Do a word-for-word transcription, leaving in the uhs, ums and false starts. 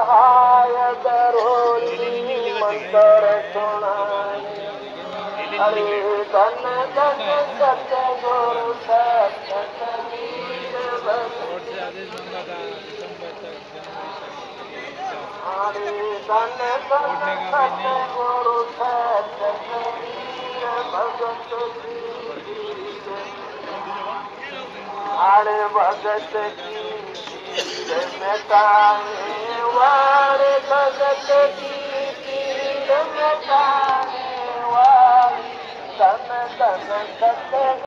सहाय दरोली मंत्र सुनाए। अरे धन धन सत्य गुरु सत्य कबीर अरे धन धन सत्य गुरु सत्य कबीर भगत अरे भगत की पीर मिटाए वारे भगत की पीर मिटाए वारे धन धन सत्य